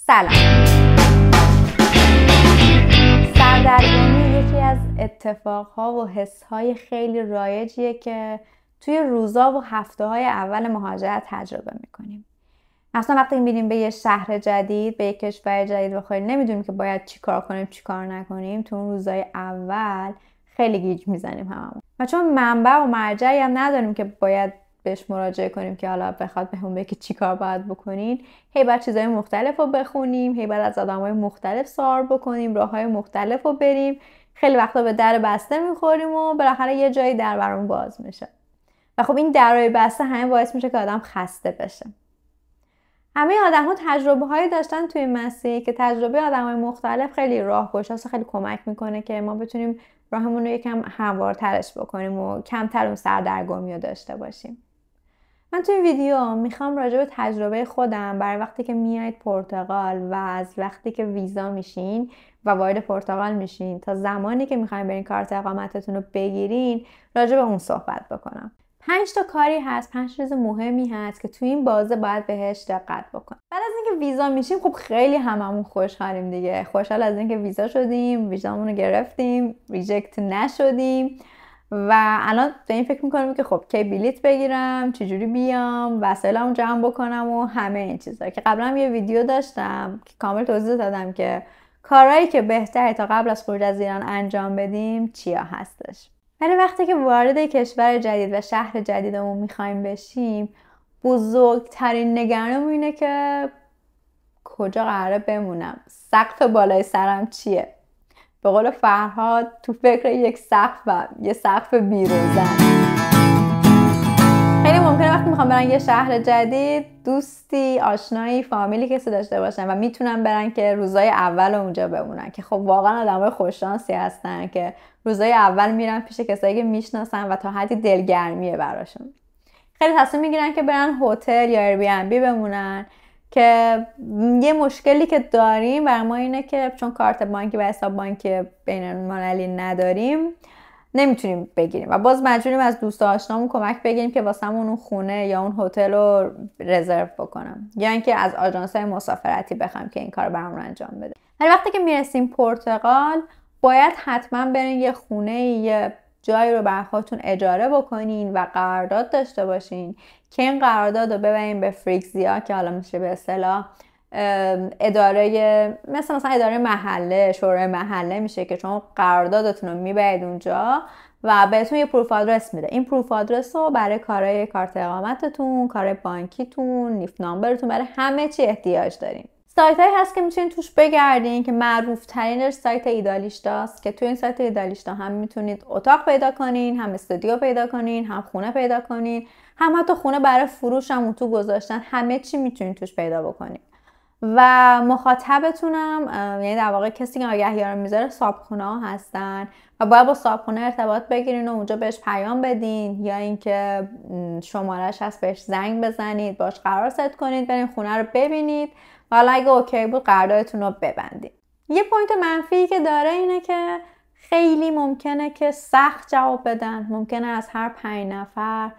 سلام. سردرگمی یکی از اتفاقها و حسهای خیلی رایجیه که توی روزا و هفته‌های اول مهاجرت تجربه میکنیم. مثلا وقتی میریم به یه شهر جدید، به یه کشور جدید و خیلی نمیدونیم که باید چی کار کنیم چی کار نکنیم، تو اون روزای اول خیلی گیج میزنیم هممون. و چون منبع و مرجعی هم نداریم که باید بهش مراجعه کنیم که حالا بخواد بهمون بگه چی کار باید بکنین، هی باید چیزای مختلف رو بخونیم، هی باید از آدمای مختلف سوال بکنیم، راههای مختلف رو بریم، خیلی وقتا به در بسته میخوریم و بالاخره یه جایی در برامون باز میشه. و خب این درای بسته همین باعث میشه که آدم خسته بشه. همه آدم‌ها تجربه‌هایی داشتن توی مسیر که تجربه آدم‌های مختلف خیلی راهگشاست، خیلی کمک میکنه که ما بتونیم راهمون رو یکم هموارترش بکنیم و کمتر اون سردرگمی رو داشته باشیم. من توی ویدیو میخوام راجع به تجربه خودم برای وقتی که میایید پرتغال و از وقتی که ویزا میشین و وارد پرتغال میشین تا زمانی که میخواین برین کارت اقامتتون رو بگیرین راجع به اون صحبت بکنم. 5 تا کاری هست، 5 چیز مهمی هست که توی این بازه باید بهش دقت بکن. بعد از اینکه ویزا میشیم خب خیلی هممون خوشحالیم دیگه. خوشحال از اینکه ویزا شدیم، ویزامون رو گرفتیم، ریجکت نشدیم و الان به این فکر میکنم که خب کی بلیط بگیرم، چجوری بیام، وسایلمو جمع بکنم و همه این چیزا که قبلا یه ویدیو داشتم که کامل توضیح دادم که کارهایی که بهتره تا قبل از خروج از ایران انجام بدیم چیا هستش. ولی وقتی که وارد کشور جدید و شهر جدیدمون میخوایم بشیم، بزرگترین نگرانم اینه که کجا قراره بمونم، سقف بالای سرم چیه. به قول فرهاد تو فکر یک سقفم، یه سقف بیروزن. خیلی ممکنه وقتی میخوام برن یه شهر جدید دوستی، آشنایی، فامیلی کسی داشته باشن و میتونن برن که روزای اول اونجا بمونن که خب واقعا آدمای خوششانسی هستن که روزای اول میرن پیش کسایی که میشناسن و تا حدی دلگرمیه براشون. خیلی تصمیم میگیرن که برن هتل یا ایر بی ام بی بمونن که یه مشکلی که داریم برای ما اینه که چون کارت بانکی و حساب بانکی بین‌المللی نداریم نمیتونیم بگیریم و باز مجبوریم از دوست آشنامون کمک بگیریم که واسمون اون خونه یا اون هتل رو رزرو بکنم یا اینکه از آژانس‌های مسافرتی بخوایم که این کار برامون انجام بده. ولی وقتی که میرسیم پرتغال باید حتما برین یه خونه، یه جایی رو برای خودتون اجاره بکنین و قرارداد داشته باشین که این قرارداد رو ببرین به فریکزیا که حالا میشه به اصطلاح اداره مثلا اداره محله، شورای محله میشه که شما قراردادتون رو میبرید اونجا و بهتون یه پروف آدرس میده. این پروف آدرس رو برای کارهای کارت اقامتتون، کارهای بانکیتون، نیف نامبرتون، برای همه چی احتیاج دارین. سایت هایی هست که میتونید توش بگردین که معروف ترینش سایت ایدالیشتاست که توی این سایت ایدالیشتا هم میتونید اتاق پیدا کنین، هم استودیو پیدا کنین، هم خونه پیدا کنین، هم حتی خونه برای فروش هم تو گذاشتن، همه چی میتونید توش پیدا بکنین. و مخاطبتونم یعنی در واقع کسی که آگهی‌ها رو میذاره صاحبخونه ها هستن و باید با صاحبخونه ارتباط بگیرین و اونجا بهش پیام بدین یا اینکه شماره‌اش هست بهش زنگ بزنید، باش قرار ست کنید، برین خونه رو ببینید و حالا اگه اوکی بود قراردادتون رو ببندید. یه پوینت منفی که داره اینه که خیلی ممکنه که سخت جواب بدن. ممکنه از هر 5 نفر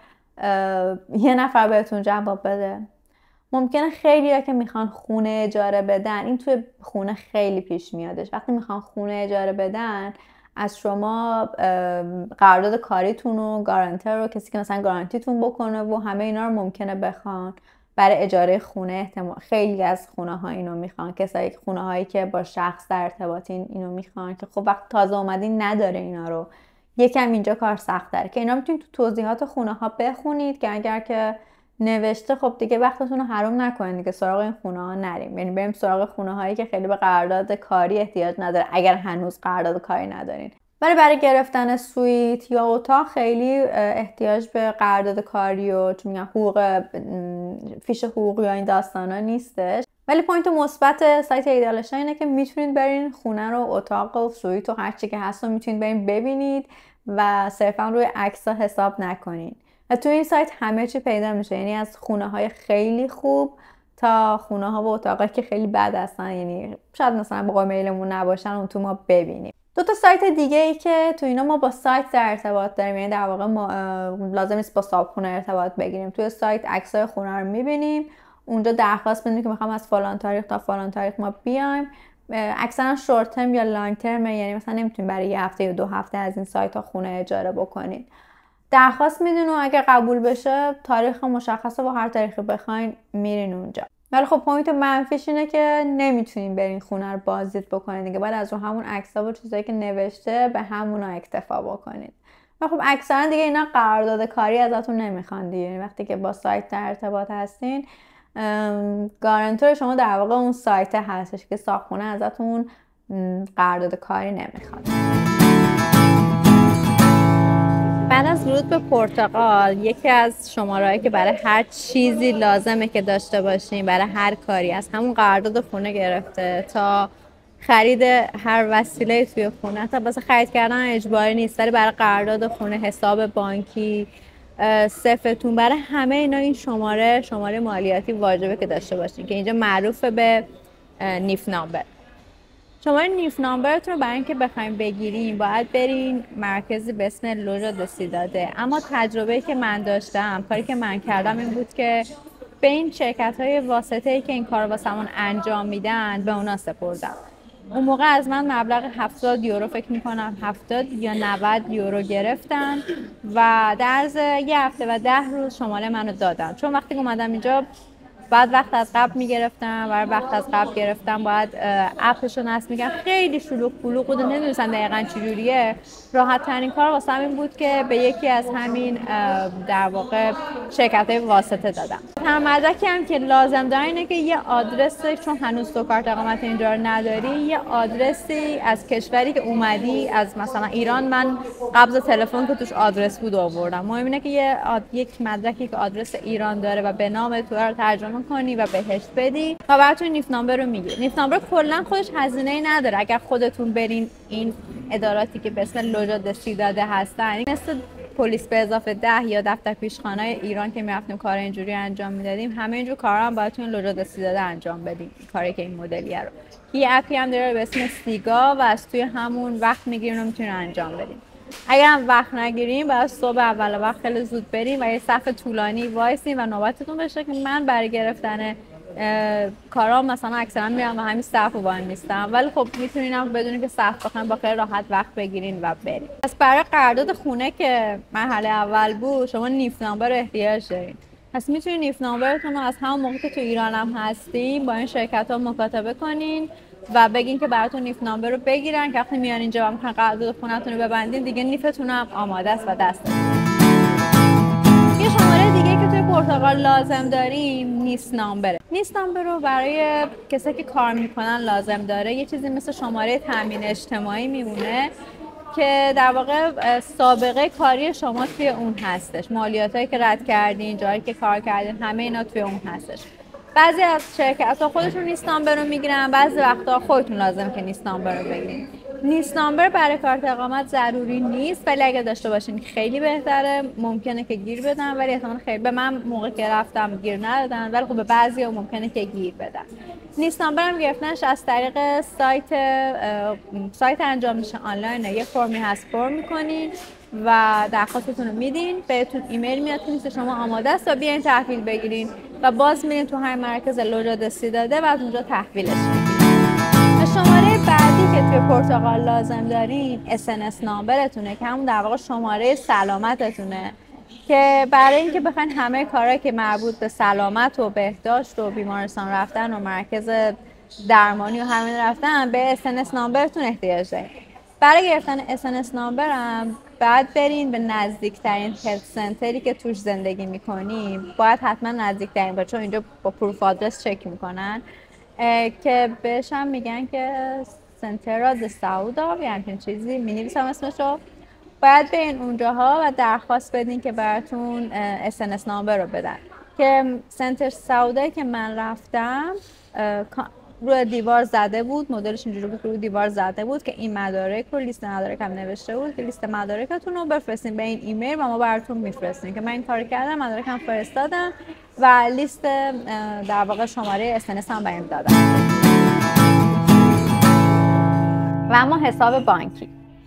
یه نفر بهتون جواب بده. ممکنه خیلی‌ها که میخوان خونه اجاره بدن، این توی خونه خیلی پیش میادش، وقتی میخوان خونه اجاره بدن از شما قرارداد کاریتون و گارانتر رو کسی که مثلا گارانتیتون بکنه و همه اینا رو ممکنه بخوان برای اجاره خونه. احتمال خیلی از خونه ها اینو میخوان، کسایی که خونه هایی که با شخص در ارتباطین اینو میخوان که خب وقت تازه اومدین نداره اینا رو، یکم اینجا کار سخت داره که اینا میتونید تو توضیحات خونه ها بخونید که اگر که نوشته خب دیگه وقتتون رو حرام نکنید دیگه سراغ این خونه ها نریم، یعنی بریم سراغ خونه هایی که خیلی به قرارداد کاری احتیاج نداره اگر هنوز قرارداد کاری ندارین. ولی برای گرفتن سویت یا اتاق خیلی احتیاج به قرارداد کاری و چون میگن حقوق فیش حقوق یا این داستانا نیستش. ولی پوینت مثبت سایت ایدالیشتا اینه که میتونید برین خونه رو، اتاق و سویت و هر چی که هست رو میتونید برین ببینید و صرفا روی عکس‌ها حساب نکنین. و تو این سایت همه چی پیدا میشه، یعنی از خونه های خیلی خوب تا خونه ها و اتاقایی که خیلی بد هستن، یعنی شاید مثلا با میلمون نباشن اون تو ما ببینیم. 2 تا سایت دیگه ای که تو اینا ما با سایت در ارتباط داریم، یعنی در واقع ما لازم نیست با صاحب خونه ارتباط بگیریم. توی سایت عکسای خونه رو میبینیم، اونجا درخواست بدین که میخوام از فلان تاریخ تا فلان تاریخ ما بیایم. اکثرا شورت ترم یا لانگ ترم، یعنی مثلا نمیتونین برای 1 هفته یا 2 هفته از این سایت ها خونه اجاره بکنید. درخواست میدین و اگه قبول بشه تاریخ مشخصه، با هر تاریخی بخواین میرین اونجا. ولی خب پوینت منفیش اینه که نمیتونین برین خونه رو بازدید بکنید دیگه، باید از رو همون عکس‌ها و چیزایی که نوشته به همونا اکتفا بکنید. و خب اکثرا دیگه اینا قرارداد کاری ازتون نمیخوان دیگه. یعنی وقتی که با سایت در ارتباط هستین، گارانتور شما در واقع اون سایت هستش که ساختمونه ازتون قرارداد کاری نمیخواد. بعد از ورود به پرتغال، یکی از شماره‌هایی که برای هر چیزی لازمه که داشته باشین، برای هر کاری، از همون قرارداد خونه گرفته تا خرید هر وسیله توی خونه، تا واسه خرید کردن اجباری نیست، ولی برای قرارداد خونه، حساب بانکی، صفتون، برای همه اینا این شماره مالیاتی واجبه که داشته باشین که اینجا معروفه به نیف نامبر. شماره نیف نامبرتون رو برای اینکه بخوایم بگیریم باید برین مرکزی به اسم لوژا د سیداده. اما تجربه‌ای که من داشتم، کاری که من کردم این بود که به این شرکت‌های واسطه‌ای که این کار واسمون انجام میدن به اونا سپردم. اون موقع از من مبلغ 70 یورو فکر میکنم 70 یا 90 یورو گرفتن و در عرض 1 هفته و 10 روز شماره منو دادن. چون وقتی اومدم اینجا بعد وقت از قبل میگرفتم و وقت از قبل گرفتم باید اپشو نصب میگن، خیلی شلوغ پلوغ بود، نمیدونستم دقیقاً چجوریه. راحت ترین کار واسه این بود که به یکی از همین در واقع شرکت‌های واسطه دادم. هم مدرکی هم که لازم داره اینه که یه آدرس، چون هنوز تو کارت اقامت اینجا رو نداری، یه آدرسی از کشوری که اومدی، از مثلا ایران، من قبض تلفن که توش آدرس بود آوردم. مهم اینه که یک مدرکی که آدرس ایران داره و به نام تو رو ترجمه کنی و بهش بدی و براتون نیف نامبر رو میگیره. نیف نامبر کلا خودش هزینه‌ای نداره. اگر خودتون برین این اداراتی که به اسم لوژا د سیداده هستن، مثل پلیس به اضافه 10 یا دفتر پیشخوانای ایران که میرفتیم کار اینجوری انجام میدادیم، همه اینجور کارا هم باید تو لوژا د سیداده انجام بدیم. کاری که این مدلیه رو یه اپی هم داره به اسم سیگا و از توی همون وقت میگیرین و میتونین انجام بدین. اگر هم وقت نگیریم باید صبح اول وقت خیلی زود بریم و یه صف طولانی وایسیم و نوبتتون بشه که من برای گرفتن کارام مثلا اکثرا میرم و همین صف رو وای میستم. ولی خب میتونین هم بدونین که صف بخواین با خیلی راحت وقت بگیرین و بریم. پس برای قرارداد خونه که مرحله اول بود، شما نیف نامبر احتیاج دارین. پس میتونین نیف نامبرتون رو از همون موقع که تو ایران هم هستین با این شرکت ها مکاتبه کنین و بگین که براتون نیف نامبر رو بگیرن که وقتی میان اینجا و میخوان قرارداد خونه‌تون رو ببندین دیگه نیفتون هم آماده است و دستتون. یه شماره دیگه که توی پرتغال لازم داریم نیس نامبره. نیس نامبر رو برای کسایی که کار میکنن لازم داره. یه چیزی مثل شماره تامین اجتماعی میمونه که در واقع سابقه کاری شما توی اون هستش، مالیاتایی که رد کردین، جایی که کار کردین، همه اینا توی اون هستش. بعضی از شرکت‌ها خودشون نیس نامبر رو میگیرن، بعضی وقتا خودتون لازم که نیس نامبر رو بگیرین. نیس نامبر برای کارت اقامت ضروری نیست، ولی اگه داشته باشین خیلی بهتره. ممکنه که گیر بدن ولی احتمال خیلی، به من موقع که رفتم گیر ندادن، ولی خب به بعضیا ممکنه که گیر بدن. نیس نامبر هم گرفتنش از طریق سایت انجام میشه، آنلاینه. یه فرمی هست، فرم میکنین و درخواستتون رو میدین، بهتون ایمیل میاد که نیست شما آماده است و بیاین تحویل بگیرین و باز میرین تو هر مرکز لوژا د سیداده و از اونجا تحویلش میگیرین. شماره بعدی که توی پرتغال لازم دارین SNS نامبرتونه که همون در واقع شماره سلامتتونه که برای اینکه بخواین همه کارهایی که مربوط به سلامت و بهداشت و بیمارستان رفتن و مرکز درمانی و همین رفتن به SNS نامبرتون احتیاج دارین. برای گرفتن SNS نامبر هم بعد برین به نزدیکترین هلت سنتری که توش زندگی میکنیم. باید حتما نزدیکترین باشه چون اینجا با پروف آدرس چک میکنن که بهش هم میگن که سنترا د ساودا یا همچین چیزی مینویسم اسمشو. باید برین اونجاها و درخواست بدین که براتون SNS نامبر رو بدن. که سنتر ساودایی که من رفتم روی دیوار زده بود، مدلش اینجوری بود، روی دیوار زده بود که این مدارک رو، لیست مدارک هم نوشته بود که لیست مدارکتون رو بفرستین به این ایمیل و ما براتون میفرستیم. که من این کار کردم، مدارکم فرستادم و لیست در واقع شماره SNS هم بهم دادن. و اما حساب بانکی.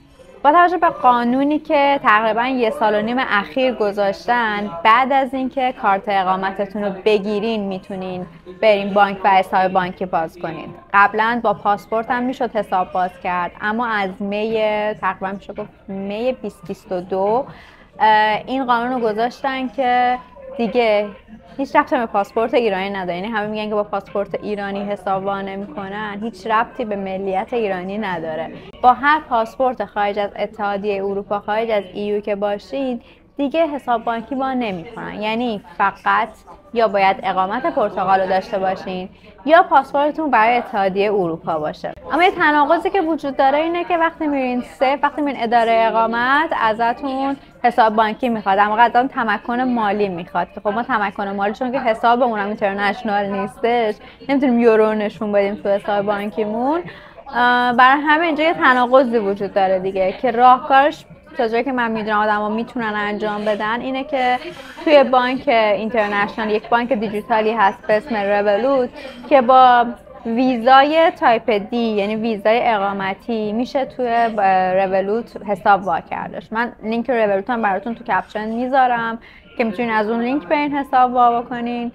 با توجه به قانونی که تقریبا 1.5 سال اخیر گذاشتن، بعد از اینکه کارت اقامتتون رو بگیرین میتونین برین بانک و حساب بانکی باز کنید. قبلا با پاسپورت هم میشد حساب باز کرد، اما از تقریبا میشه گفت می 2022 این قانون رو گذاشتن که دیگه هیچ ربطی به پاسپورت ایرانی نداره. یعنی همه میگن که با پاسپورت ایرانی حساب وا نمی‌کنن، هیچ ربطی به ملیت ایرانی نداره. با هر پاسپورت خارج از اتحادیه اروپا، خارج از EU که باشید، دیگه حساب بانکی وا نمی‌کنن. یعنی فقط یا باید اقامت پرتغال رو داشته باشین یا پاسپورتتون برای اتحادیه اروپا باشه. اما یه تناقضی که وجود داره اینه که وقتی میرین اداره اقامت ازتون حساب بانکی میخواد، اما ازتون تمکن مالی میخواد که خب ما تمکن مالی چون که حسابمون هم اینترنشنال نیستش نمیتونیم یورو نشون بدیم تو حساب بانکیمون. برای همه اینجا یه تناقضی وجود داره دیگه که راهکارش تا جایی که من میدونم آدما میتونن انجام بدن اینه که توی بانک اینترنشنال یک بانک دیجیتالی هست به اسم رولوت که با ویزای تایپ دی یعنی ویزای اقامتی میشه توی رولوت حساب وا کردش. من لینک رولوت هم براتون تو کپشن میذارم که میتونین از اون لینک برین حساب وا بکنین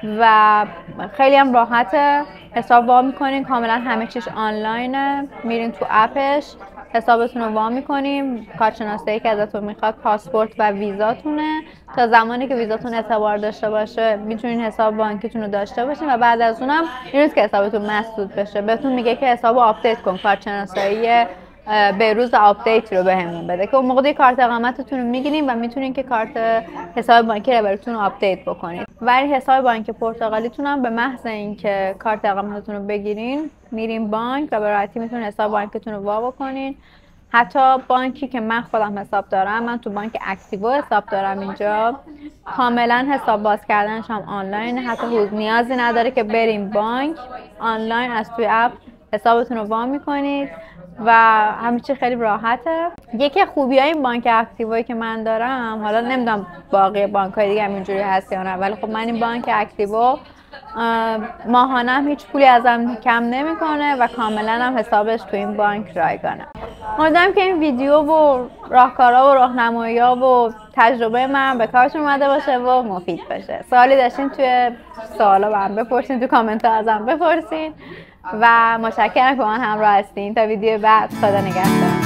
و خیلی هم راحت حساب وا میکنین. کاملا همه چیش آنلاینه، میرین تو اپش حسابتون رو وا میکنیم. کارت شناسایی که ازتون میخواد پاسپورت و ویزاتونه. تا زمانی که ویزاتون اعتبار داشته باشه میتونین حساب بانکیتون رو داشته باشین و بعد از اونم این روز که حسابتون مسدود بشه بهتون میگه که حسابو آپدیت کن، کارت شناسایی به روز آپدیت رو بهمون بده که اون موقع کارت اقامتتون رو میگیرین و میتونین که کارت حساب بانکی رو براتون آپدیت بکنید. ولی حساب بانک پرتغالیتون هم به محض اینکه کارت اقامتتون رو بگیرین میرین بانک و به راحتی میتونین حساب بانکتون رو وا بکنین. حتی بانکی که من خودم حساب دارم، من تو بانک اکتیو حساب دارم اینجا، کاملا حساب باز کردنش هم آنلاین، حتی نیازی نداره که بریم بانک، آنلاین از توی اپ حسابتون رو وا میکنید و همه چی خیلی راحته. یکی خوبیای این بانک اکتیوی که من دارم، حالا نمیدونم باقی بانک‌های دیگه هم اینجوری هست یا نه، ولی خب من این بانک اکتیو ماهانه هم هیچ پولی ازم کم نمیکنه و کاملا هم حسابش تو این بانک رایگانه. امیدوارم که این ویدیو و راهکارها و راهنمایی‌ها و تجربه من به کارتون اومده باشه و مفید باشه. سوالی داشتین توی سوالا برام بپرسین، تو کامنت ها ازم بپرسین و متشکرم که من همراه هستین. تا ویدیو بعد، خدا نگهدار.